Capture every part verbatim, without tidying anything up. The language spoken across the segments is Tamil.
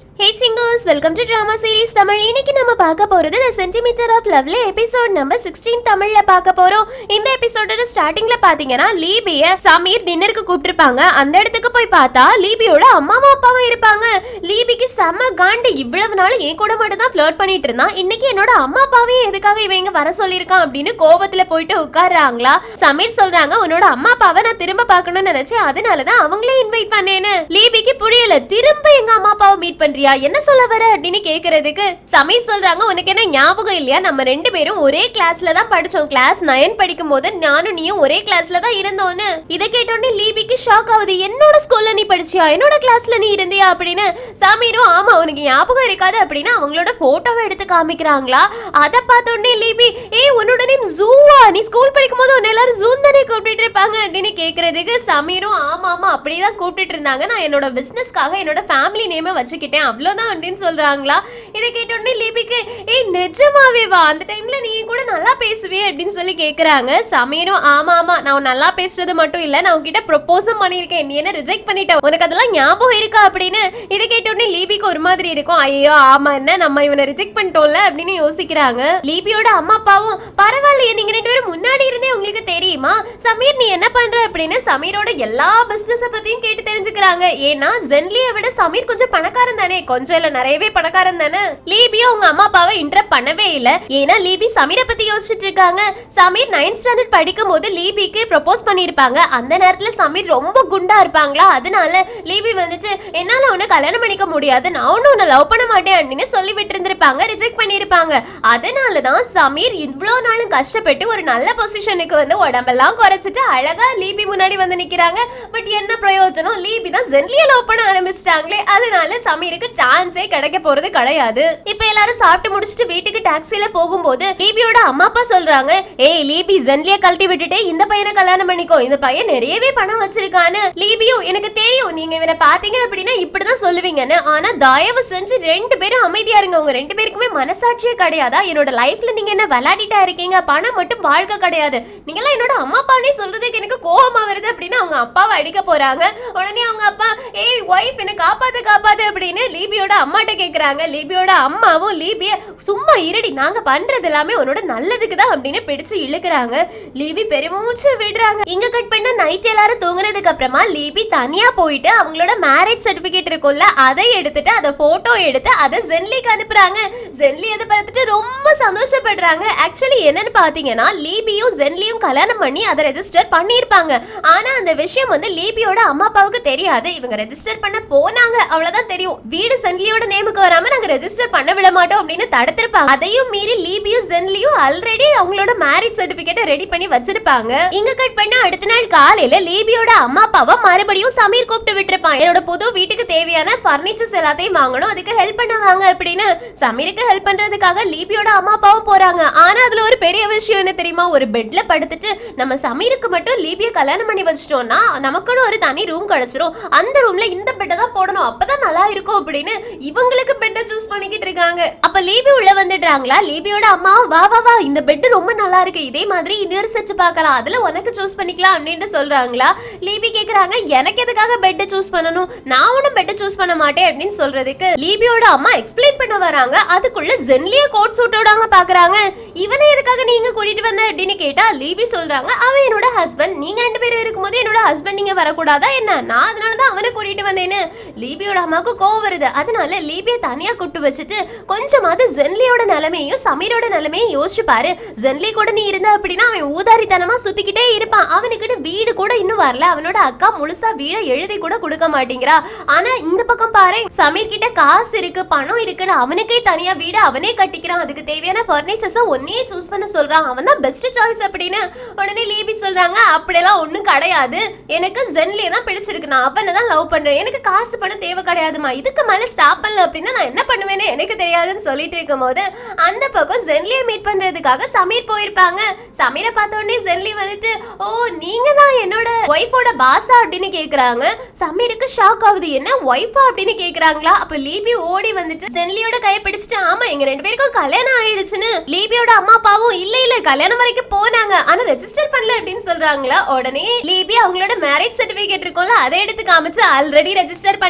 Hey singers, welcome to drama series Tamil. இன்னைக்கு நம்ம பார்க்க போறது The Centimeter of Loveல எபிசோட் நம்பர் sixteen தமிழ்ல பார்க்க போறோம். இந்த எபிசோடோட ஸ்டார்டிங்ல பாத்தீங்கன்னா லீபிய சமீர் டின்னருக்கு கூப்பிட்டிருப்பாங்க. அந்த இடத்துக்கு போய் பார்த்தா லீபியோட அம்மாவும் அப்பாவும் இருப்பாங்க. லீபிக்கு செம காண்டு, இவ்வளவு நாள் என் கூட மட்டும் தான் ஃப்ளர்ட் பண்ணிட்டு இருந்தான், இன்னைக்கு என்னோட அம்மா அப்பாவையும் எதுக்காக இவங்க வர சொல்லியிருக்கான் அப்படின்னு கோவத்துல போயிட்டு உட்கார்றாங்களா. சமீர் சொல்றாங்க, உன்னோட அம்மா அப்பாவை நான் திரும்ப பார்க்கணும்னு நினைச்சேன், அதனாலதான் அவங்களே இன்வைட் பண்ணேன்னு. லீபிக்கு புரியல, திரும்ப எங்க அம்மா அப்பாவை மீட் பண்றியா, என்ன சொல்ல வர அப்படின்னு கேக்குறதுக்கு சமீர் சொல்றாங்க, உனக்கு என்ன ஞாபகம் இல்லையா, நம்ம ரெண்டு பேரும் ஒரே கிளாஸ்ல தான் படிச்சோம், கிளாஸ் நைன் படிக்கும் போது நானும் நீயும் ஒரே கிளாஸ்ல தான் இருந்தோம்னு. இதை கேட்டோடனே லீபிக்கு ஷாக் ஆகுது, என்னோட ஸ்கூல்ல நீ படிச்சியா, என்னோட கிளாஸ்ல நீ இருந்தியா அப்படின்னு. சமீரும் ஆமா உனக்கு ஞாபகம் இருக்காது அப்படின்னு அவங்களோட போட்டோவை எடுத்து காமிக்கிறாங்களா. அதை பார்த்தோடனே லீபி, ஏய் உன்னோட நேம் ஜூவா, நீ ஸ்கூல் படிக்கும் போது உன்னை எல்லாரும் ஜூன் தானே கூப்பிட்டு இருப்பாங்க அப்படின்னு கேக்குறதுக்கு சமீரும் ஆமா ஆமா அப்படிதான் கூப்பிட்டு இருந்தாங்க, நான் என்னோட பிசினஸ்க்காக என்னோட ஃபேமிலி நேமை வச்சுக்கிட்டேன் அவ்வளவுதான் அப்படின்னு சொல்றாங்களா. இதை கேட்டோடனே லீபிக்கு, ஏய் நிஜமாவே வா, அந்த டைம்ல நீ கூட நல்லா பேசுவே அப்படின்னு சொல்லி கேக்குறாங்க. சமீரும் ஆமா ஆமா நான் நல்லா பேசுறது மட்டும் இல்ல, நான் உன்கிட்ட ப்ரொபோஸும் பண்ணிருக்கேன், நீ என்ன ரிஜெக்ட் பண்ணிட்ட, உனக்கு அதெல்லாம் ஞாபகம் இருக்கா அப்படின்னு. இதை கேட்டோடனே லீபிக்கு ஒரு மாதிரி இருக்கும், ஐயோ ஆமா என்ன நம்ம இவனை ரிஜெக்ட் பண்ணிட்டோம்ல அப்படின்னு யோசிக்கிறாங்க. லீபியோட அம்மா அப்பாவும் பரவாயில்லையே, நீங்க ரெண்டு பேரும் முன்னாடி இருந்தே உங்களுக்கு தெரியுமா, சமீர் நீ என்ன பண்ற அப்படின்னு சமீரோட எல்லா பிசினஸ் பத்தியும் கேட்டு தெரிஞ்சுக்கிறாங்க. ஏன்னா ஜென்லியை விட சமீர் கொஞ்சம் பணக்காரன் தானே, கொஞ்சம் இல்ல நிறையவே பணக்காரன் தானே. லீபியோ அவங்க அம்மா அப்பாவை இன்டரப்ட் பண்ணவே இல்ல, ஏன்னா லீபி சமீரை பத்தி யோசிச்சுட்டு இருக்காங்க. சமீர் நைன்த் ஸ்டாண்டர்ட் படிக்கும் போது லீபிக்கு ப்ரொபோஸ் பண்ணிருப்பாங்க, அந்த நேரத்துல சமீர் ரொம்ப குண்டா இருப்பாங்களா, அதனால லீபி வந்துட்டு என்னால உன்னை கல்யாணம் பண்ணிக்க முடியாது, நான் ஒன்னும் உன்னை லவ் பண்ண மாட்டேன் அப்படின்னு சொல்லி விட்டு இருந்திருப்பாங்க, ரிஜெக்ட் பண்ணிருப்பாங்க. அதனாலதான் சமீர் இவ்வளவு நாளும் கஷ்டப்பட்டு ஒரு நல்ல பொசிஷனுக்கு வந்து உடம்பெல்லாம் குறைச்சிட்டு அழகா லீபி முன்னாடி வந்து நிக்கிறாங்க. பட் என்ன பிரயோஜனம், லீபி தான் ஜென்லியை லவ் பண்ண ஆரம்பிச்சிட்டாங்களே, அதனால சமீருக்கு சான்ஸே கிடைக்க போறது கிடையாது. இப்ப எல்லாரும் சாப்பிட்டு முடிச்சிட்டு வீட்டுக்கு டாக்ஸில போகும்போது லீபியோட அம்மா அப்பா சொல்றாங்க, ஏய் லீபி ஜென்லியை கழட்டி விட்டுட்டு இந்த பையனை கல்யாணம் பண்ணிக்கோ, இந்த பையன் நிறையவே பணம் வச்சிருக்கான்னு. லீபியும் எனக்கு தெரியும் நீங்க இவனை பாத்தீங்க அப்படின்னா இப்படிதான் சொல்லுவீங்கன்னு, ஆனா தயவு செஞ்சு ரெண்டு பேரும் அமைதியா இருங்க, உங்க ரெண்டு பேருக்குமே மனசாட்சியே கிடையாதா, என்னோட லைஃப்ல நீங்க என்ன விளையாடிட்டா இருக்கீங்க, பணம் மட்டும் வாழ்க்கை கிடையாது, நீங்க எல்லாம் என்னோட அம்மா அப்பானே சொல்றதுக்கு எனக்கு கோபமா வருது அப்படின்னு அவங்க அப்பாவை அடிக்க போறாங்க. உடனே அவங்க அப்பா, ஏய் ஒய்ஃப் என்ன காப்பாத்து காப்பாத்து அப்படின்னு லீபியோட அம்மாட்ட கேக்குறாங்க. லீபியோட அம்மாவும் லீபிய சும்மா இருடி, நாங்க பண்றது எல்லாமே உன்னோட நல்லதுக்கு தான் அப்படின்னு பிடிச்சு இழுக்கிறாங்க. லீபி பெருமூச்சு விடுறாங்க. இங்க கட் பண்ண நைட் எல்லாரும் தூங்குனதுக்கு அப்புறமா லீபி தனியா போயிட்டு அவங்களோட மேரேஜ் சர்டிபிகேட் இருக்கும்ல அதை எடுத்துட்டு அதை போட்டோ எடுத்து அதை ஜென்லிக்கு அனுப்புறாங்க. ஜென்லி அதை பார்த்துட்டு ரொம்ப சந்தோஷப்படுறாங்க. ஆக்சுவலி என்னன்னு பாத்தீங்கன்னா லீபியும் ஜென்லியும் கல்யாணம் பண்ணி அதை ரெஜிஸ்டர் பண்ணிருப்பாங்க, ஆனா அந்த விஷயம் வந்து லீபியோட அம்மா அப்பாவுக்கு தெரியாது, இவங்க ரெஜிஸ்டர் பண்ண போனாங்க அவ்வளவுதான் தெரியும், வீடு ஜென்லியோட நேமுக்கு வராம நாங்க ரெஜிஸ்டர் பண்ண விட மாட்டோம் அப்படின்னு தடுத்திருப்பாங்க. அதையும் மீறி லீபியும் ஜென்லியும் ஆல்ரெடி அவங்களோட மேரேஜ் சர்டிபிகேட்டை ரெடி பண்ணி வச்சிருப்பாங்க. இங்க கட் பண்ண அடுத்த நாள் காலையில லீபியோட அம்மா அப்பாவை மறுபடியும் சமீர் கூப்பிட்டு விட்டுருப்பான், என்னோட புது வீட்டுக்கு தேவையான பர்னிச்சர்ஸ் எல்லாத்தையும் வாங்கணும், அதுக்கு ஹெல்ப் பண்ணுவாங்க அப்படின்னு. சமீருக்கு ஹெல்ப் பண்றதுக்காக லீபியோட அம்மா அப்பாவும் போறாங்க. ஆனா அதுல ஒரு பெரிய விஷயம் என்ன தெரியுமா, ஒரு பெட்ல படுத்துட்டு நம்ம சமீருக்கு மட்டும் லீபியை கல்யாணம் பண்ணி வச்சிட்டோம்னா நமக்குன்னு ஒரு தனி ரூம் கிடைச்சிரும், அந்த ரூம்ல இந்த பெட்டை தான் போடணும், அப்பதான் நல்லா இருக்கும் அப்படின்னு இவங்களுக்கு பெட்டை சூஸ் பண்ணிக்கிட்டு இருக்காங்க. அப்ப லீபி உள்ள வந்துடுறாங்களா. லீபியோட அம்மா, வா வா வா இந்த பெட் ரொம்ப நல்லா இருக்கு, இதே மாதிரி இன்னொரு செட் பார்க்கலாம், அதுல உனக்கு சூஸ் பண்ணிக்கலாம் அப்படின்னு சொல்றாங்களா. லீபி கேக்குறாங்க, எனக்கு எதுக்காக பெட் சூஸ் பண்ணணும், நான் ஒன்னும் பெட் சூஸ் பண்ண மாட்டேன் அப்படின்னு சொல்றதுக்கு லீபியோட அம்மா எக்ஸ்பிளைன் பண்ண வராங்க. அதுக்குள்ள ஜென்லிய கோட் சூட்டோடாங்க பாக்குறாங்க. இவனை எதுக்காக நீங்க கூட்டிட்டு வந்த அப்படின்னு கேட்டா லீபி சொல்றாங்க, அவன் என்னோட ஹஸ்பண்ட், நீங்க ரெண்டு பேரும் இருக்கும்போது என்னோட ஹஸ்பண்ட் நீங்க வரக்கூடாதா என்ன, நான் அதனாலதான் அவனை கூட்டிட்டு வந்தேன்னு. லீபியோட அம்மாவுக்கு கோவம் வருது, அதனால லீபியை தனியா கூட்டு வச்சுட்டு கொஞ்சமாவது ஜென்லியோட நிலைமையும் சமீரோட நிலைமையும் யோசிச்சு பாரு, ஜென்லி கூட நீ இருந்த அப்படின்னா அவன் ஊதாரித்தனமா சுத்திக்கிட்டே இருப்பான், அவனுக்கு வீடு கூட இன்னும் வரல, அவனோட அக்கா முழுசா வீடை எழுதி கூட கொடுக்க மாட்டேங்கிறா, ஆனா இந்த பக்கம் பாரு சமீர் கிட்ட காசு இருக்கு பணம் இருக்குன்னு அவனுக்கே தனியா வீடு அவனே கட்டிக்கிறான், அதுக்கு தேவையான பர்னிச்சர்ஸ் ஒன்னே சூஸ் பண்ண சொல்றான், அவன் தான் பெஸ்ட் சாய்ஸ் அப்படின்னு. உடனே லீபி சொல்றாங்க, அப்படியெல்லாம் ஒண்ணும் கிடையாது, எனக்கு ஜென்லியை தான் பிடிச்சிருக்கு, நான் அவனை தான் லவ் பண்றேன், எனக்கு காசு பணம் தேவை கிடையாதுமா, இதுக்கு மேல ஸ்டாப் பண்ணல அப்படின்னா நான் என்ன பண்ணுவேன்னு எனக்கு தெரியாதுன்னு சொல்லிட்டு இருக்கும் போது அந்த பக்கம் ஜென்லியை மீட் பண்றதுக்காக சமீர் போயிருப்பாங்க. சமீரை பார்த்த உடனே ஜென்லி வந்துட்டு, ஓ நீங்க தான் என்னோட ஒய்ஃபோட பாஸா அப்படின்னு கேக்குறாங்க. சமீருக்கு ஷாக் ஆகுது, என்ன ஒய்ஃபா அப்படின்னு கேக்குறாங்களா. அப்ப லீபி ஓடி வந்துட்டு ஜென்லியோட கையை பிடிச்சிட்டு, ஆமா எங்க ரெண்டு பேருக்கும் கல்யாணம் ஆயிடுச்சுன்னு. லீபியோட அம்மா அப்பாவும் இல்ல இல்ல கல்யாணம் வரைக்கும் போனாங்க ஆனா ரெஜிஸ்டர் பண்ணல அப்படின்னு சொல்றாங்களா. உடனே லீபி அவங்களோட மேரேஜ் சர்டிபிகேட் இருக்கும்ல அதை எடுத்து காமிச்சு ஆல்ரெடி ரெஜிஸ்டர்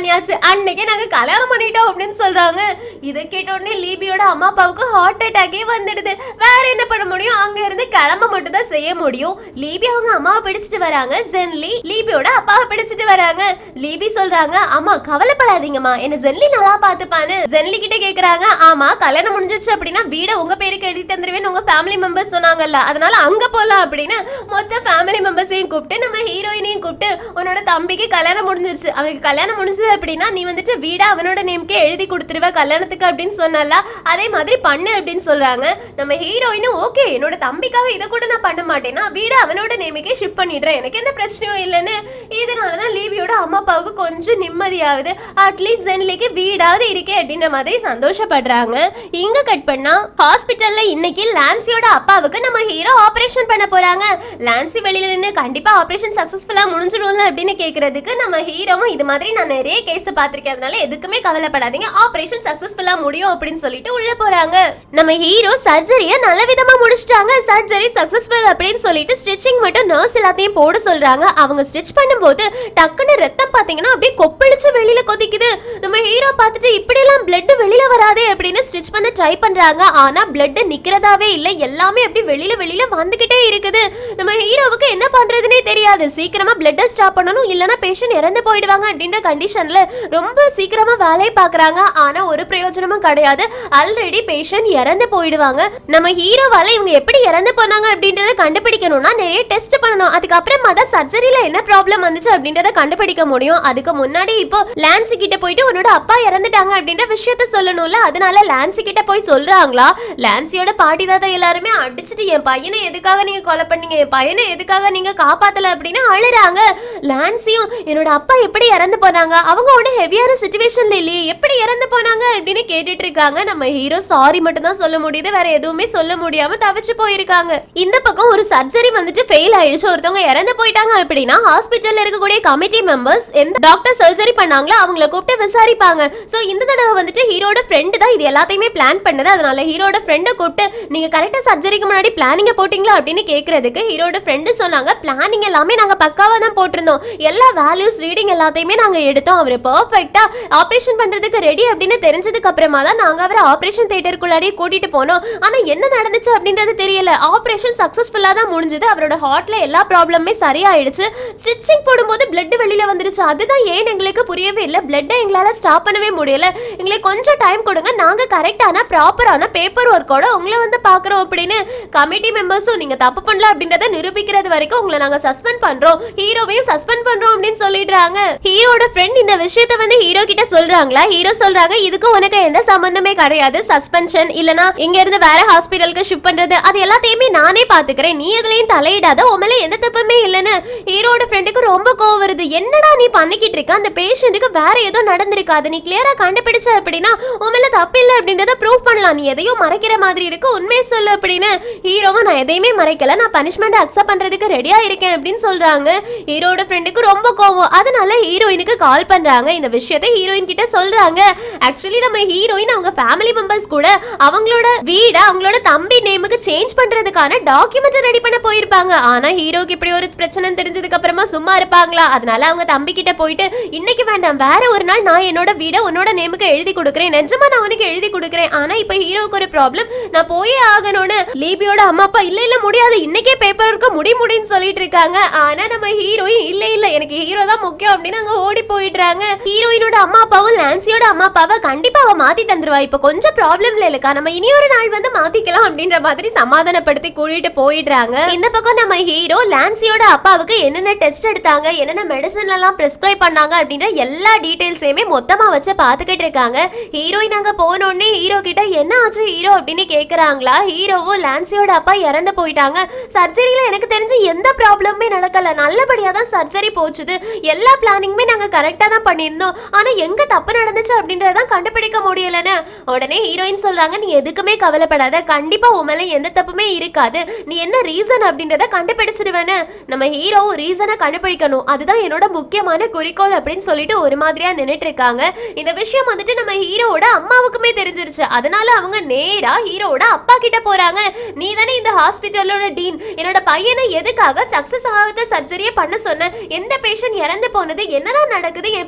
பண்ணியாச்சு, அன்னைக்கு நாங்க கல்யாணம் பண்ணிட்டோம் அப்படின்னு சொல்றாங்க. இதை கேட்ட உடனே லீபியோட அம்மா அப்பாவுக்கு ஹார்ட் அட்டாக்கே வந்துடுது. வேற என்ன பண்ண முடியும், அங்க இருந்து கிளம்ப மட்டும் தான் செய்ய முடியும். லீபி அவங்க அம்மாவை பிடிச்சிட்டு வராங்க, ஜென்லி லீபியோட அப்பாவை பிடிச்சிட்டு வராங்க. லீபி சொல்றாங்க, ஆமா கவலைப்படாதீங்கம்மா, என்ன ஜென்லி நல்லா பாத்துப்பான்னு ஜென்லி கிட்ட கேக்குறாங்க. ஆமா கல்யாணம் முடிஞ்சிச்சு அப்படின்னா வீட உங்க பேருக்கு எழுதி தந்துருவேன்னு உங்க ஃபேமிலி மெம்பர்ஸ் சொன்னாங்கல்ல, அதனால அங்க போலாம் அப்படின்னு மொத்த ஃபேமிலி மெம்பர்ஸையும் கூப்பிட்டு நம்ம ஹீரோயினையும் கூப்பிட்டு உன்னோட தம்பிக்கு கல்யாணம் முடிஞ்சிருச்சு, அவனுக்கு கல்யாணம் முடிஞ்சது அப்படின்னா நீ வந்துட்டு வீட அவனோட நேம்க்கே எழுதி கொடுத்துருவ கல்யாணத்துக்கு அப்படின்னு சொன்னால, அதே மாதிரி பண்ணு அப்படின்னு சொல்றாங்க. நம்ம ஹீரோயினும் ஓகே என்னோட தம்பிக்காக இதை கூட நான் பண்ண மாட்டேன்னா வீட அவனோட நேமுக்கே ஷிஃப்ட் பண்ணிடுறேன், எனக்கு எந்த பிரச்சனையும் இல்லைன்னு. இதனாலதான் லீபியோட அம்மா அப்பாவுக்கு கொஞ்சம் நிம்மதியாகுது, அட்லீஸ்ட் ஜென்லிக்கு வீடாவது இருக்கே அப்படின்ற மாதிரி சந்தோஷப்படுறாங்க. இங்க கட் பண்ணா ஹாஸ்பிட்டல்ல இன்னைக்கு லான்சியோட அப்பாவுக்கு நம்ம ஹீரோ ஆபரேஷன் பண்ண போறாங்க. லான்சி வெளியில நின்று கண்டிப்பா ஆபரேஷன் சக்சஸ்ஃபுல்லா முடிஞ்சிடும்ல அப்படின்னு கேக்குறதுக்கு நம்ம ஹீரோவும் இது மாதிரி நான் நிறைய கேஸ் பார்த்திருக்கேன், அதனால எதுக்குமே கவலைப்படாதீங்க, ஆபரேஷன் சக்சஸ்ஃபுல்லா முடியும் அப்படின்னு சொல்லிட்டு உள்ள போறாங்க. நம்ம ஹீரோ சர்ஜரிய நல்ல விதமா முடிச்சிட்டாங்க, சர்ஜரி சக்சஸ்ஃபுல் அப்படின்னு சொல்லிட்டு ஸ்டிச்சிங் மட்டும் நர்ஸ் எல்லாத்தையும் போட சொல்றாங்க. அவங்க ஸ்டிச் பண்ணும்போது டக்குன்னு ரத்தம் பாத்தீங்கன்னா அப்படியே கொப்பளிச்சு வெளியில கொதிக்குது. நம்ம ஹீரோ பார்த்துட்டு இப்படி எல்லாம் பிளட் வெளியில வராதே அப்படின்னு ஸ்டிச் பண்ண ட்ரை பண்றாங்க. ஆனா பிளட் நிக்கிறதாவே இல்ல, எல்லாமே அப்படி வெளியில வெளியில வந்துகிட்டே இருக்குது. நம்ம ஹீரோவுக்கு என்ன பண்றதுன்னே தெரியாது, சீக்கிரமா பிளட் ஸ்டாப் பண்ணணும் இல்லனா பேஷண்ட் இறந்து போயிடுவாங்க அப்படின்ற கண்டிஷன்ல ரொம்ப சீக்கிரமா வேலையை பாக்குறாங்க. ஆனா ஒரு பிரயோஜனமும் கிடையாது, ஆல்ரெடி பேஷண்ட் இறந்து போயிடுவாங்க. நம்ம ஹீரோவால இவங்க எப்படி இறந்து போனாங்க அப்படின்றத கண்டுபிடிக்கணும்னா நிறைய டெஸ்ட் பண்ணணும், அதுக்கப்புறமா தான் சர்ஜரியில என்ன ப்ராப்ளம் வந்துச்சு அப்படின்றத கண்டுபிடிக்க முடியும். அதுக்கு முன்னாடி இப்போ லான்சி கிட்ட போயிட்டு உன்னோட அப்பா இறந்துட்டாங்க அப்படின்ற விஷயத்த சொல்லணும்ல, அதனால லான்சி கிட்ட போய் சொல்றாங்களா. லான்சியோட பாட்டி தாத்தா எல்லாருமே அடிச்சுட்டு என் பையனை எதுக்காக நீங்க கொலை பண்ணீங்க, என் பையனை எதுக்காக நீங்க காப்பாத்தல அப்படின்னு அழுறாங்க. லான்சியும் என்னோட அப்பா எப்படி இறந்து போனாங்க, அவங்க ஒரு ஹெவியான சிச்சுவேஷன்ல இல்லையே எப்படி இறந்து போனாங்க அப்படின்னு கேட்டுட்டு இருக்காங்க. நம்ம ஹீரோ சாரி மட்டும் தான் சொல்ல முடியுது, வேற எதுவுமே சொல்ல முடியாம தவிச்சு போயிருக்காங்க. இந்த பக்கம் ஒரு சர்ஜரி வந்துட்டு ஃபெயில் ஆயிடுச்சு, ஒருத்தவங்க இறந்து போயிட்டாங்க அப்படின்னா ஹாஸ்பிட்டல்ல இருக்கக்கூடிய கமிட்டி மெம்பர்ஸ் எந்த டாக்டர் சர்ஜரி பண்ணாங்களோ அவங்கள கூப்பிட்டு விசாரிப்பாங்க. சோ இந்த தடவை வந்துட்டு ஹீரோட ஃப்ரெண்ட் தான் இது எல்லாத்தையுமே பிளான் பண்ணது, அதனால ஹீரோட ஃப்ரெண்டை கூப்பிட்டு நீங்க கரெக்டா சர்ஜரிக்கு முன்னாடி பிளானிங்க போட்டீங்களா அப்படின்னு கேக்குறதுக்கு ஹீரோட ஃப்ரெண்டு சொன்னாங்க, பிளானிங் எல்லாமே நாங்க பக்காவா தான் போட்டிருந்தோம், எல்லா வேல்யூஸ் ரீடிங் எல்லாத்தையுமே நாங்க எடுத்தோம், அவர் பெர்ஃபெக்ட்டா ஆபரேஷன் பண்றதுக்கு ரெடி அப்படின்னு தெரிஞ்சதுக்கு அப்புறமா தான் நாங்க அவரை ஆபரேஷன் தியேட்டருக்குள்ளாடியே கூட்டிட்டு போனோம். ஆனா என்ன நடந்துச்சு அப்படின்றது தெரியல, ஆபரேஷன் சக்சஸ்ஃபுல்லா தான் முடிஞ்சது, அவரோட ஹார்ட்ல எல்லா ப்ராப்ளமே சரியாயிடுச்சு, ஸ்டிச்சிங் போடும்போது பிளட் வெளியில வந்துருச்சு, அதுதான் ஏன் எங்களுக்கு புரியவே இல்லை, பிளட்டை எங்களால ஸ்டாப் பண்ணவே முடியல, எங்களுக்கு கொஞ்சம் டைம் கொடுங்க, நாங்க கரெக்டான ப்ராப்பரான பேப்பர் ஒர்க்கோட உங்களை வந்து பாக்குறோம் அப்படின்னு கமிட்டி மெம்பர்ஸும் நீங்க தப்பு பண்ணல அப்படின்றத நிரூபிக்கிறது வரைக்கும் உங்களை நாங்க சஸ்பெண்ட் பண்றோம், ஹீரோவையும் சஸ்பெண்ட் பண்றோம் அப்படின்னு சொல்லிடுறாங்க. ஹீரோட ஃப்ரெண்ட் இந்த விஷயத்தை வந்து ஹீரோ கிட்ட சொல்றாங்களா, ஹீரோ சொல்றாங்க இதுக்கு உனக்கு எந்த சம்பந்தமே கிடையாது, சஸ்பென்ஷன் இல்லனா இங்க இருந்து வேற ஹாஸ்பிடலுக்கு ஷிஃப்ட் பண்றது அது எல்லாத்தையுமே நானே பாத்துக்கிறேன், நீ எதுலயும் தலையிடாத, உமல எந்த தப்புமே இல்லன்னு. ஹீரோட ஃப்ரெண்டுக்கு ரொம்ப கோவம் வருது, என்னடா நீ பண்ணிக்கிட்டு இருக்க, அந்த பேஷண்ட்டுக்கு வேற ஏதோ நடந்திருக்காது, நீ கிளியரா கண்டுபிடிச்ச அப்படின்னா உமல தப்பு இல்லை அப்படின்றத ப்ரூவ் பண்ணலாம், நீ எதையும் மறைக்கிற மாதிரி இருக்கு, உண்மையை சொல்லு அப்படின்னு. ஹீரோவும் நான் எதையுமே மறைக்கல, நான் பனிஷ்மெண்ட் அக்செப்ட் பண்றதுக்கு ரெடியா இருக்கேன் அப்படின்னு சொல்றாங்க. ஹீரோட ஃப்ரெண்டுக்கு ரொம்ப கோவம், அதனால ஹீரோயினுக்கு கால் பண்றாங்க, இந்த விஷயத்தை ஹீரோயின் கிட்ட சொல்றாங்க. ஆக்சுவலி நம்ம ஹீரோயின் அவங்க ஃபேமிலி மெம்பர்ஸ் கூட அவங்களோட வீட அவங்களோட தம்பி நேமுக்கு சேஞ்ச் பண்றதுக்கான டாக்குமெண்ட் ரெடி பண்ண போயிருப்பாங்க. ஆனா ஹீரோக்கு இப்படி ஒரு பிரச்சனை தெரிஞ்சதுக்கு அப்புறமா சும்மா இருப்பாங்களா, அதனால அவங்க தம்பி கிட்ட போயிட்டு இன்னைக்கு வேண்டாம் வேற ஒரு நாள் நான் என்னோட வீட உன்னோட நேமுக்கு எழுதி கொடுக்குறேன், நிஜமா நான் உனக்கு எழுதி கொடுக்குறேன், ஆனா இப்ப ஹீரோக்கு ஒரு ப்ராப்ளம், நான் போயே ஆகணும்னு. லீபியோட அம்மா அப்பா இல்ல இல்ல முடியாது, இன்னைக்கே பேப்பர் இருக்க முடி முடின்னு சொல்லிட்டு இருக்காங்க. ஆனா நம்ம ஹீரோயின் இல்ல இல்ல எனக்கு ஹீரோ தான் முக்கியம் அப்படின்னு அங்க ஓடி போயிடுறாங்க. ஹீரோயினோட அம்மா அப்பாவும் லான்சியோட அம்மா அப்பாவை கண்டிப்பா அவ மாத்தி தந்துருவா, இப்ப கொஞ்சம் ப்ராப்ளம்ல இருக்கா, நம்ம இனி ஒரு நாள் வந்து மாத்திக்கலாம் அப்படின்ற மாதிரி சமாதானப்படுத்தி கூட்டிட்டு போயிடுறாங்க. இந்த பக்கம் நம்ம ஹீரோ லான்சியோட அப்பாவுக்கு என்னென்ன டெஸ்ட் எடுத்தாங்க, என்னென்ன மெடிசன் எல்லாம் பிரிஸ்கிரைப் பண்ணாங்க அப்படின்ற எல்லா டீடைல்ஸையுமே மொத்தமா வச்சு பாத்துக்கிட்டு இருக்காங்க. ஹீரோயின் அங்க போனோடனே ஹீரோ கிட்ட என்ன ஆச்சு ஹீரோ அப்படின்னு கேக்குறாங்களா. ஹீரோவும் லான்சியோட அப்பா இறந்து போயிட்டாங்க, சர்ஜரியில எனக்கு தெரிஞ்சு எந்த ப்ராப்ளமே நடக்கல, நல்லபடியா தான் சர்ஜரி போச்சுது, எல்லா பிளானிங்குமே நாங்க கரெக்டா தான் பண்ணியிருந்தோம், ஆனா எங்க தப்பு நடந்துச்சு அப்படின்றத கண்டுபிடிக்க முடியலன்னு. உடனே ஹீரோயின் சொல்றாங்க நீ எதுக்குமே கவலைப்படாத, கண்டிப்பா உன் மேல எந்த தப்புமே இருக்காது, நீ என்ன ரீசன் அப்படின்றத கண்டுபிடிச்சிடுவேன்னு. நம்ம ஹீரோ ரீசனை கண்டுபிடிக்கணும், அதுதான் என்னோட முக்கியமான குறிக்கோள் அப்படின்னு சொல்லிட்டு ஒரு மாதிரியா நின்னுட்டு இருக்காங்க. இந்த விஷயம் வந்துட்டு நம்ம ஹீரோட அம்மாவுக்குமே தெரிஞ்சிருச்சு, அதனால அவங்க நேரா ஹீரோட அப்பா கிட்ட போறாங்க. நீ தானே இந்த ஹாஸ்பிட்டலோட டீன், என்னோட பையனை எதுக்காக சக்சஸ் ஆகாத சர்ஜரியை பண்ண சொன்ன, எந்த பேஷண்ட் இறந்து போனது, என்னதான் நடக்குது, என்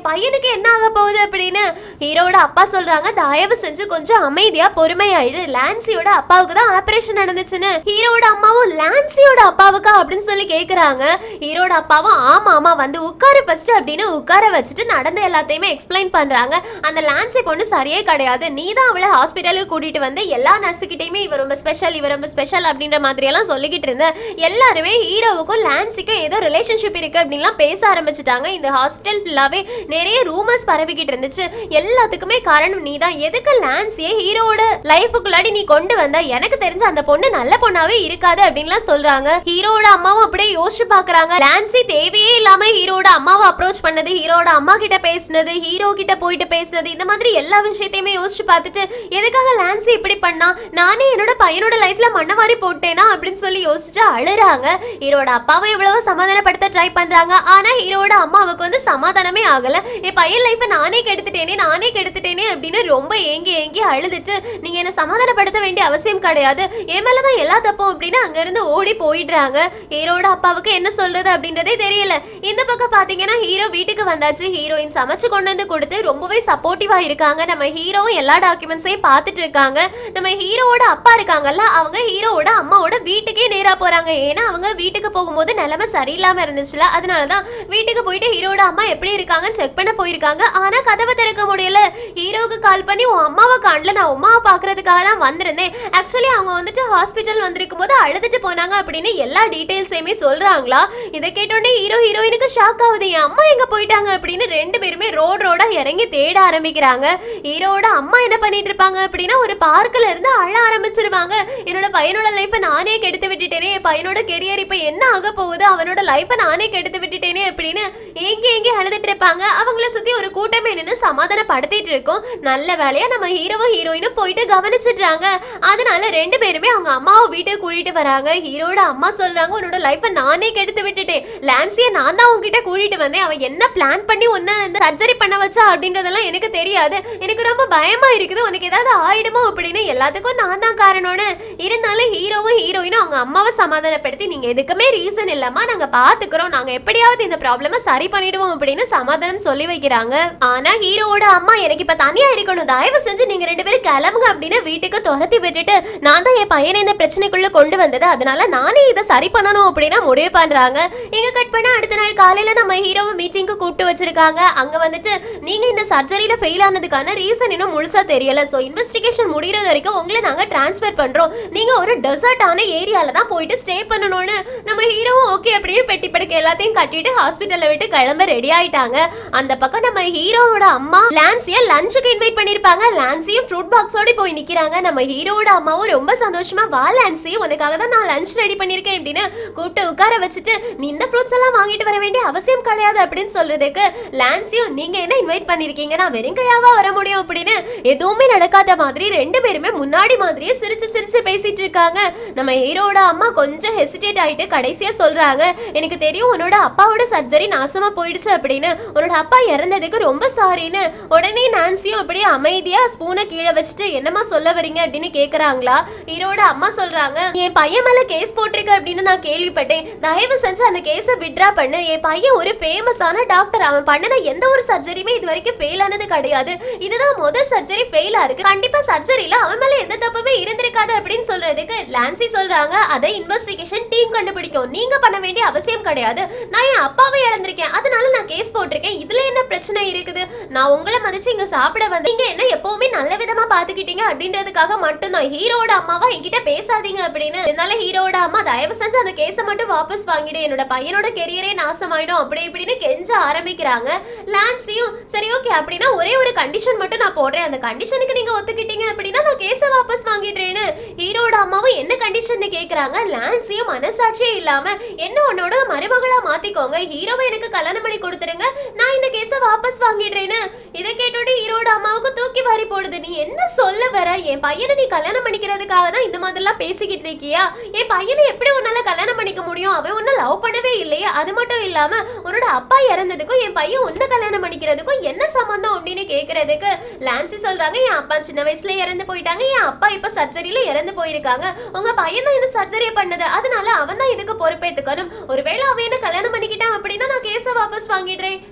என் பையனுக்கு என்ன ஆக போகுது அப்படின்னு ஹீரோட அப்பா சொல்றாங்க, தயவு செஞ்சு கொஞ்சம் அமைதியா பொறுமையாயிடு, லான்சியோட அப்பாவுக்கு தான் ஆபரேஷன் நடந்துச்சுன்னு. ஹீரோட அம்மாவும் லான்சியோட அப்பாவுக்கா அப்படின்னு சொல்லி கேக்குறாங்க. ஹீரோட அப்பாவும் ஆமா ஆமா வந்து உட்காரு ஃபர்ஸ்ட் அப்படின்னு உட்கார வச்சுட்டு நடந்த எல்லாத்தையுமே எக்ஸ்பிளைன் பண்றாங்க. அந்த லான்சி பொண்ணு சரியே கிடையாது, நீ தான் அவளை ஹாஸ்பிட்டலுக்கு கூட்டிட்டு வந்து எல்லா நர்ஸுக்கிட்டையுமே இவ ரொம்ப ஸ்பெஷல் இவ ரொம்ப ஸ்பெஷல் அப்படின்ற மாதிரி எல்லாம் சொல்லிக்கிட்டு இருந்த. எல்லாருமே ஹீரோவுக்கும் லான்சிக்கும் ஏதோ ரிலேஷன்ஷிப் இருக்கு அப்படின்லாம் பேச ஆரம்பிச்சுட்டாங்க. இந்த ஹாஸ்பிட்டல் ஃபுல்லாவே நிறைய ரூமர்ஸ் பரவிக்கிட்டு இருந்துச்சு. எல்லாத்துக்குமே காரணம் நீ தான். எதுக்கு லான்சியை ஹீரோட லைஃபுக்குள்ளாடி நீ கொண்டு வந்த? எனக்கு தெரிஞ்ச அந்த பொண்ணு நல்ல பொண்ணாவே இருக்காது அப்படின்லாம் சொல்றாங்க. ஹீரோட அம்மாவும் அப்படியே யோசிச்சு பாக்குறாங்க. லான்சி தேவையே இல்லாம ஹீரோட அம்மாவை அப்ரோச் பண்ணது, ஹீரோட அம்மா கிட்ட பேசினது, ஹீரோ கிட்ட போயிட்டு பேசினது, இந்த மாதிரி எல்லா விஷயத்தையுமே யோசிச்சு பார்த்துட்டு எதுக்காக லான்சி இப்படி பண்ணா, நானே என்னோட பையனோட லைஃப்ல மண்ணவாரி போட்டேனா அப்படின்னு சொல்லி யோசிச்சு அழுறாங்க. ஹீரோட அப்பாவை எவ்வளவோ சமாதானப்படுத்த ட்ரை பண்றாங்க. ஆனா ஹீரோட அம்மாவுக்கு வந்து சமாதானமே ஆகல. என் பையன் லைஃபை நானே கெடுத்துட்டேனே நானே கெடுத்துட்டேனே அப்படின்னு ரொம்ப ஏங்கி ஏங்கி அழுதுட்டு, நீங்க என்ன சமாதானப்படுத்த வேண்டிய அவசியம் கிடையாது, என் மேலதான் எல்லா தப்பும் அப்படின்னு அங்க இருந்து ஓடி போயிடுறாங்க. ஹீரோட அப்பாவுக்கு என்ன சொல்றது அப்படின்றதே தெரியல. இந்த பக்கம் பாத்தீங்கன்னா ஹீரோ வீட்டுக்கு வந்தாச்சு. ஹீரோயின் சமைச்சு கொண்டு வந்து கொடுத்து ரொம்பவே சப்போர்ட்டிவா இருக்காங்க. நம்ம ஹீரோவும் எல்லா டாக்குமெண்ட்ஸையும் பார்த்துட்டு இருக்காங்க. நம்ம ஹீரோவோட அப்பா இருக்காங்கல்ல, அவங்க ஹீரோவோட அம்மாவோட வீட்டுக்கே நேரா போறாங்க. ஏன்னா அவங்க வீட்டுக்கு போகும்போது நிலைமை சரியில்லாம இருந்துச்சுல, அதனாலதான் வீட்டுக்கு போயிட்டு ஹீரோட அம்மா எப்படி இருக்காங்க செக் பண்ண போயிருக்காங்க. ஆனா கதவை திறக்க முடியல. ஹீரோவுக்கு கால் பண்ணி உன் அம்மாவை காணல, நான் உமாவை பாக்குறதுக்காக தான் வந்திருந்தேன், ஆக்சுவலி அவங்க வந்துட்டு ஹாஸ்பிட்டல் வந்திருக்கும் போது அழுதுட்டு போனாங்க அப்படின்னு எல்லா டீடைல்ஸையுமே சொல்றாங்களா. இதை கேட்டோடனே ஹீரோ ஹீரோயினுக்கு ஷாக் ஆகுது. என் அம்மா எங்க போயிட்டாங்க அப்படின்னு ரெண்டு பேருமே ரோட் ரோடா இறங்கி தேட ஆரம்பிக்கிறாங்க. ஹீரோட அம்மா என்ன பண்ணிட்டு இருப்பாங்க அப்படின்னா ஒரு பார்க்ல இருந்து அழ ஆரம்பிச்சிருவாங்க. என்னோட பையனோட லைஃபை நானே கெடுத்து விட்டுட்டேனே, என் பையனோட கெரியர் இப்ப என்ன ஆக போகுது, அவனோட லைஃபை நானே கெடுத்து விட்டுட்டேனே அப்படின்னு ஏங்கி ஏங்கி அழுதுட்டு இருப்பாங்க. அவங்கள சுத்தி ஒரு கூட்டமே நின்று சமாதானப்படுத்திட்டு இருக்கும். நல்ல வேலையா நம்ம ஹீரோவும் ஹீரோயினும் போயிட்டு கவனிச்சிடுறாங்க. அதனால ரெண்டு பேருமே அவங்க அம்மாவை வீட்டுக்கு கூட்டிட்டு வராங்க. ஹீரோட அம்மா சொல்றாங்க, உன்னோட லைஃபை நானே கெடுத்து விட்டுட்டேன், லான்சியை நான் தான் உங்ககிட்ட கூட்டிட்டு வந்தேன், அவன் என்ன பிளான் பண்ணி உன்னை இந்த சர்ஜரி பண்ண வச்சா அப்படின்றதெல்லாம் எனக்கு தெரியாது, எனக்கு ரொம்ப பயமா இருக்குது, உனக்கு ஏதாவது ஆயிடுமோ அப்படின்னு எல்லாத்துக்கும் நான் தான் காரணம்னு. இருந்தாலும் ஹீரோவும் ஹீரோயினும் அவங்க அம்மாவை சமாதானப்படுத்தி, நீங்க எதுக்குமே ரீசன் இல்லாம நாங்க பாத்துக்கிறோம், நாங்க எப்படியாவது இந்த ப்ராப்ளம சரி பண்ணிடுவோம் அப்படின்னு சமாதானம் சொல்லி வைக்கிறாங்க. ஆனா ஹீரோவோட அம்மா, எனக்கு இப்ப தனியா இருக்கணும், தயவு செஞ்சு நீங்க ரெண்டு பேரும் கிளம்புங்க அப்படின்னு வீட்டுக்கு துரத்தி விட்டுட்டு, நான் தான் என் பையனை இந்த பிரச்சனைக்குள்ள கொண்டு வந்தது, அதனால நானே இதை சரி பண்ணணும் அப்படின்னு முடிவு பண்றாங்க. இங்க கட் பண்ண அடுத்த நாள் காலையில நம்ம ஹீரோவை மீட்டிங்க்கு கூப்பிட்டு வச்சிருக்காங்க. அங்க வந்துட்டு நீங்க இந்த சர்ஜரியில ஃபெயில் ஆனதுக்கான ரீசன் இன்னும் முழுசா தெரியல, சோ இன்வெஸ்டிகேஷன் முடியறது வரைக்கும் உங்களை நாங்க டிரான்ஸ்ஃபர் பண்றோம், நீங்க ஒரு டெசர்ட்டான ஏரியால தான் போயிட்டு ஸ்டே பண்ணணும்னு. நம்ம ஹீரோவும் ஓகே அப்படின்னு பெட்டி படுக்க எல்லாத்தையும் கட்டிட்டு ஹாஸ்பிட்டல்ல விட்டு கிளம்ப ரெடி ஆயிட்டாங்க. அந்த பக்கம் நம்ம ஹீரோவோட அம்மா லான்சியை லஞ்சுக்கு இன்வைட் பண்ணிருப்பாங்க. லான்சியும் ஃப்ரூட் பாக்ஸோட போய் நிக்கிறாங்க. நம்ம ஹீரோவோட அம்மாவும் ரொம்ப சந்தோஷமா, வா லான்சி உனக்காக தான் நான் லஞ்ச் ரெடி பண்ணிருக்கேன் அப்படின்னு கூப்பிட்டு உட்கார வச்சுட்டு, நீ இந்த ஃப்ரூட்ஸ் எல்லாம் வாங்கிட்டு வர வேண்டிய அவசியம் கிடையாது அப்படின்னு சொல்றதுக்கு லான்சியும், நீங்க என்ன இன்வைட் பண்ணிருக்கீங்க, நான் வெறும் கையாவா வர முடியும் அப்படின்னு எதுவுமே நடக்காத மாதிரி ரெண்டு பேருமே முன்னாடி மாதிரியே சிரிச்சு சிரிச்சு பேசிட்டு இருக்காங்க. நம்ம ஹீரோட அம்மா கொஞ்சம் ஹெசிடேட் ஆயிட்டு கடைசியா சொல்றாங்க, எனக்கு தெரியும் உன்னோட அப்பாவோட சர்ஜரி நாசமா போயிடுச்சு அப்படின்னு, உன்னோட அப்பா இறந்ததுக்கு ரொம்ப சாரின்னு. உடனே நான்சியும் அப்படியே அமைதியா ஸ்பூனை கீழே வச்சுட்டு, என்னமா சொல்ல வரீங்க அப்படின்னு கேக்குறாங்களா. ஹீரோட அம்மா சொல்றாங்க, என் பையன் மேல கேஸ் போட்டிருக்கு அப்படின்னு நான் கேள்விப்பட்டேன், தயவு செஞ்சு அந்த கேஸை விட்ரா பண்ணு, என் பையன் ஒரு ஃபேமஸான டாக்டர், அவன் பண்ணின எந்த ஒரு சர்ஜரியுமே இது வரைக்கும் ஃபெயில் ஆனது கிடையாது, இதுதான் முதல் சர்ஜரி ஃபெயிலா இருக்கு, கண்டிப்பா சர்ஜரியில அவன் மேல எந்த தப்புமே இருந்திருக்காது அப்படின்னு சொல்றதுக்கு லான்சி சொல்றாங்க, அதை இன்வெஸ்டிகேஷன் டீம் கண்டுபிடிக்கும், நீங்க பண்ண வேண்டிய அவசியம் கிடையாது, நான் என் அப்பாவை இழந்திருக்கேன் அதனால நான் கேஸ் போட்டிருக்கேன், இதுல என்ன பிரச்சனை இருக்குது, நான் உங்களை மதிச்சு இங்க சாப்பிட வந்து நீங்க என்ன எப்பவுமே நல்ல விதமா பாத்துக்கிட்டீங்க அப்படின்றதுக்காக மட்டும் தான் ஹீரோட அம்மாவா என்கிட்ட பேசாதீங்க அப்படின்னு. இதனால ஹீரோட அம்மா, தயவு செஞ்சு அந்த கேஸை மட்டும் வாபஸ் வாங்கிடு, என்னோட பையனோட கெரியரே நாசமாயிடும் அப்படி இப்படின்னு கெஞ்ச ஆரம்பிக்கிறாங்க. லான்சியும் சரி ஓகே அப்படின்னா ஒரே ஒரு கண்டிஷன் மட்டும் நான் போடுறேன், அந்த கண்டிஷனுக்கு நீங்க ஒத்துக்கிட்டீங்க அப்படின்னா நான் கேஸை வாபஸ் வாங்கிடுறேன்னு. ஹீரோட அம்மாவும் என்ன கண்டிஷன் கேக்குறாங்க. லான்சியும் மனசாட்சியே இல்லாம, என்ன உன்னோட மருமகளா மாத்திக்கோங்க, ஹீரோவை எனக்கு கல்யாணம் பண்ணி கொடுத்துருங்க, நான் இந்த கேஸை வாபஸ் வாங்கிடுறேன்னு. இதை கேட்டோட ஹீரோட அம்மாவுக்கு தூக்கி வாரி போடுது, நீ என்ன சொல்ல வர, என் பையனை நீ கல்யாணம் பண்ணிக்கிறதுக்காக தான் இந்த மாதிரிலாம் பேசிக்கிட்டு இருக்கியா, என் பையனை எப்படி உன்னால கல்யாணம் பண்ணிக்க முடியும், அவன் உன்னை லவ் பண்ணவே இல்லையே, அது மட்டும் இல்லாம உன்னோட அப்பா இறந்ததுக்கும் என் பையன் உன்னை கல்யாணம் பண்ணிக்கிறதுக்கும் என்ன சம்பந்தம் அப்படின்னு கேக்குறதுக்கு லான்சி சொல்றாங்க, என் அப்பா சின்ன வயசுல இறந்து போயிட்டாங்க, என் அப்பா இப்ப சர்ஜரியில இறந்து போயிருக்காங்க, உங்க பையன் தான் இந்த சர்ஜரி பண்ணது, அதனால அவன் தான் இதுக்கு பொறுப்பேத்துக்கணும், ஒருவேளை அவன் என்ன கல்யாணம் பண்ணிக்கிட்டான் அப்படின்னா நான் கேஸை வாபஸ் வாங்கிடுறேன், நான் உங்களை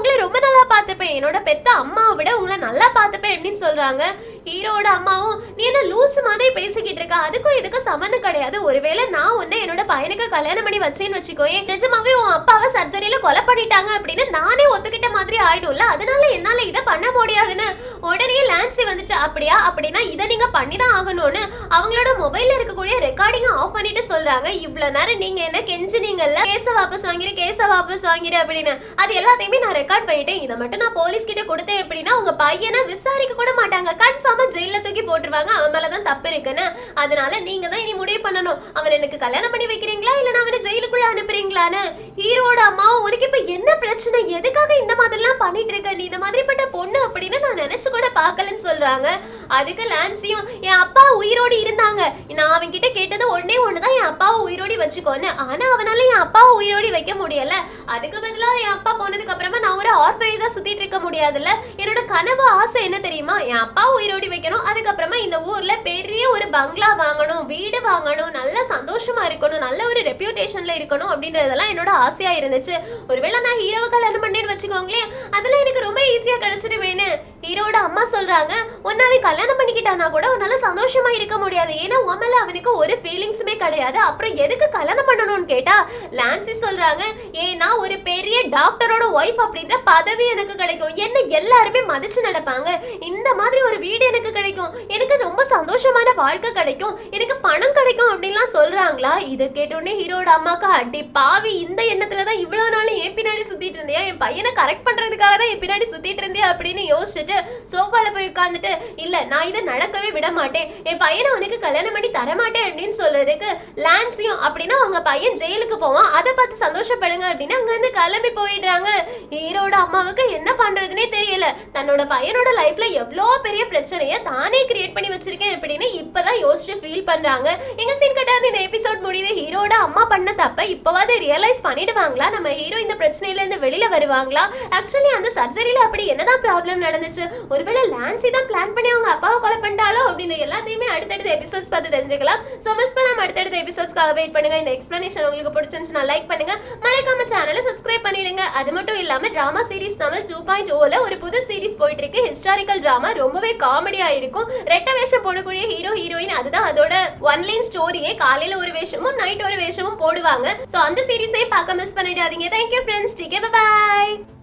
உங்களை ரொம்ப நல்லா பார்த்துப்பேன், என்னோட பெத்த அம்மாவை விட உங்களை நல்லா பார்த்துப்பேன் அப்படின்னு சொல்றாங்க. ஹீரோட அம்மாவும் நீ என்ன லூசு மாதிரி பேசிக்கிட்டு இருக்க, அதுக்கும் இதுக்கும் சம்மந்தம் கிடையாது. ஒருவேளை நான் உன்னை என்னோட பையனுக்கு கல்யாணம் பண்ணி வச்சேன்னு வச்சுக்கோயே, நிஜமாவே உன் அப்பாவை சர்ஜரியில கொலை பண்ணிட்டாங்க அப்படின்னு நானே ஒத்துக்கிட்ட மாதிரி ஆயிடும்ல, அதனால என்னால இதை பண்ண முடியாதுன்னு உடனே லான்சி வந்துட்டு அப்படியா அப்படின்னா இதை நீங்க பண்ணிதான் ஆகணும்னு அவங்களோட மொபைல்ல இருக்கக்கூடிய ரெக்கார்டிங் ஆஃப் பண்ணிட்டு சொல்றாங்க. இவ்வளவு நேரம் நீங்க என்ன கெஞ்சினீங்கல்ல கேஸ வாபஸ் வாங்கிரு கேஸ வாபஸ் வாங்கிரு அப்படின்னு, அது எல்லாத்தையுமே நான் ரெக்கார்ட் பண்ணிட்டேன். இதை மட்டும் நான் போலீஸ் கிட்ட கொடுத்தேன் அப்படின்னா உங்க பையனை விசாரிக்க கூட மாட்டாங்க, கன்ஃபார்மா ஜெயில தூக்கி போட்டுருவாங்க, அவன் மேலதான் தப்பு இருக்குன்னு. அதனால நீங்க தான் இனி முடிவு பண்ணணும், அவன் எனக்கு கல்யாணம் பண்ணி வைக்கிறீங்களா இல்ல அவனை ஜெயிலுக்குள்ள அனுப்புறீங்களான்னு. ஹீரோட அம்மா உனக்கு இப்ப என்ன பிரச்சனை, எதுக்காக இந்த மாதிரிலாம் பண்ணிட்டு இருக்க, நீ இந்த மாதிரிப்பட்ட பொண்ணு அப்படின்னு நான் நினைச்சு கூட பார்க்கலன்னு சொல்றாங்க. அதுக்கு லான்சியும் என் அப்பா உயிரோடு இருந்தாங்க, நான் அவன் கிட்ட கேட்டது ஒன்னே ஒண்ணுதான் என் அப்பாவை உயிரோடி வச்சுக்கோன்னு, ஆனா அவனால என் அப்பாவை உயிரோடி வைக்க முடியல, அதுக்கு பதிலா என் அப்பா போனதுக்கு அப்புறமா நான் ஒரு ஆர்ஃபனேஜா சுத்திட்டு இருக்க முடியாதுல்ல, என்னோட கனவு ஆசை என்ன தெரியுமா, என் அப்பா உயிரோடி வைக்கணும், அதுக்கப்புறமா இந்த ஊர்ல பெரிய ஒரு பங்களா வாங்கணும், வீடு வாங்கணும், நல்ல சந்தோஷமா இருக்கணும், நல்ல ஒரு ரெப்யூட்டேஷன்ல இருக்கணும் அப்படின்றதெல்லாம் என்னோட ஆசையா இருந்துச்சு. ஒருவேளை நான் ஹீரோவை கல்யாணம் பண்ணேன்னு வச்சுக்கோங்களேன், அதெல்லாம் எனக்கு ரொம்ப ஈஸியா கிடைச்சிடுவேன்னு ஹீரோட அம்மா சொல்றாங்க. உன்னாவே கல்யாணம் பண்ணிக்கிட்டானா கூட உன்னால சந்தோஷமா இருக்க முடியாது, ஏன்னா உன் மேல அவனுக்கு ஒரு ஃபீலிங்ஸுமே கிடையாது, அப்புறம் எதுக்கு கல்யாணம் பண்ணணும்னு கேட்டா லான்சி சொல்றாங்க, ஏன்னா ஒரு பெரிய டாக்டரோட ஒய்ஃப் அப்படின்ற பதவி எனக்கு கிடைக்கும், என்ன எல்லாருமே மதிச்சு நடப்பாங்க, இந்த மாதிரி ஒரு வீடு எனக்கு கிடைக்கும், எனக்கு ரொம்ப சந்தோஷமான வாழ்க்கை கிடைக்கும், எனக்கு பணம் கிடைக்கும் அப்படின்லாம் சொல்றாங்களா. இதை கேட்டோடனே ஹீரோட அம்மாக்கு அடி பாவி, இந்த எண்ணத்துலதான் இவ்வளவு நாள் என் பின்னாடி சுத்திட்டு இருந்தியா, என் பையனை கரெக்ட் பண்றதுக்காக தான் என் பின்னாடி சுத்திட்டு இருந்தியா அப்படின்னு யோசிச்சுட்டு சோஃபால போய் உட்கார்ந்துட்டு இல்ல நான் இதை நடக்கவே விட மாட்டேன், என் பையனை உனக்கு கல்யாணம் பண்ணி தரமாட்டேன் அப்படின்னு சொல்றதுக்கு லான்சியும் அப்படின்னா அவங்க பையன் ஜெயிலுக்கு போவான், அதை பார்த்து சந்தோஷப்படுங்க அப்படின்னு அங்க இருந்து கிளம்பி போயிடுறாங்க. ஹீரோட அம்மாவுக்கு என்ன பண்றதுன்னே தெரியல, தன்னோட பையனோட லைஃப்ல எவ்வளோ பெரிய பிரச்சனையை தானே கிரியேட் பண்ணி வச்சிருக்கேன் அப்படின்னு இப்பதான் யோசிச்சு ஃபீல் பண்றாங்க. எங்க சீன் கட்டாது இந்த எபிசோட் முடியுது, ஹீரோட அம்மா பண்ண தப்ப இப்பவாது ரியலைஸ் பண்ணிடுவாங்களா, நம்ம ஹீரோ இந்த பிரச்சனையில இருந்து வெளியில வருவாங்களா, ஆக்சுவலி அந்த சர்ஜரியில அப்படி என்னதான் ப்ராப்ளம் நடந்துச்சு, ஒருவேளை லான்சி தான் பிளான் பண்ணி அவங்க அப்பாவை கொலை பண்ணிட்டாலோ அப்படின்னு எல்லாத்தையுமே அடுத்தடுத்த எபிசோட்ஸ் பார்த்து தெரிஞ்சுக்கலாம். சோ மிஸ் பண்ணாம அடுத்தடுத்த எபிசோட்ஸ்க்காக வெயிட் பண்ணுங்க. இந்த எக்ஸ்பிளனேஷன் உங்களுக்கு பிடிச்சிருந்துச்சுன்னா லைக் பண்ணுங்க, மறக்காம சேனலை சப்ஸ்கிரைப் பண்ணிடுங்க. அது மட்டும் இல்லாம drama series Tamil two point ஓல ஒரு புது சீரிஸ் போயிட்டு இருக்கு, ஹிஸ்டாரிக்கல் டிராமா, ரொம்பவே காமெடியா இருக்கும், ரெட்ட வேஷம் போடக்கூடிய ஹீரோ ஹீரோயின், அதுதான் அதோட ஒன் லைன் ஸ்டோரியே, காலையில ஒரு வேஷமும் நைட் ஒரு வேஷமும் போடுவாங்க. சோ அந்த சீரிஸையும் பார்க்க மிஸ் பண்ணிடாதீங்க. Thank you friends, take care, bye by.